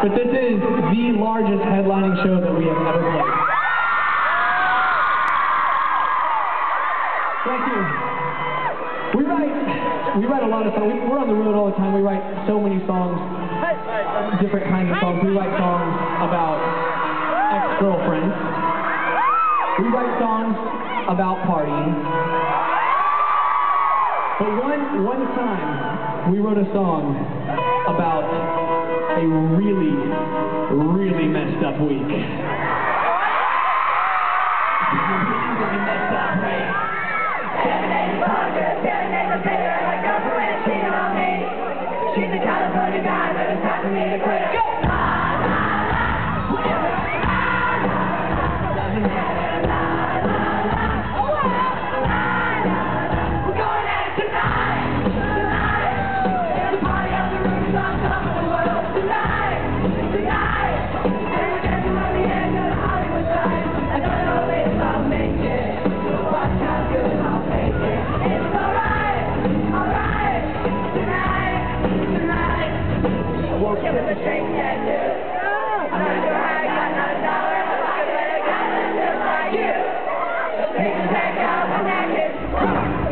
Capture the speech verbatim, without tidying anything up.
but this is the largest headlining show that we have ever played. Thank you. We write, we write a lot of songs. We're on the road all the time. We write so many songs, different kinds of songs. We write songs about ex-girlfriends. We write songs about partying. But one, one time, we wrote a song about a really, really messed up week. Really messed up, right? Seven days of hunger, seven days of bitter. My girlfriend cheated on me. She's a California guy, but it's time for me to quit. La, la, la. Whatever. La, la, la. Doesn't matter. La, la, la. Oh, la, la, la. We're going at it tonight. Tonight. There's a party on the roof on top of the world. Tonight. Tonight. And we're dancing on the edge of the Hollywood side. I don't know if I'll make it. But watch how good I'll make it. It's alright. Alright. Tonight. Tonight. I woke up with a straight tattoo. I'm not sure how I got not a dollar in my pocket, but I got it just like you. Make me back out my naked.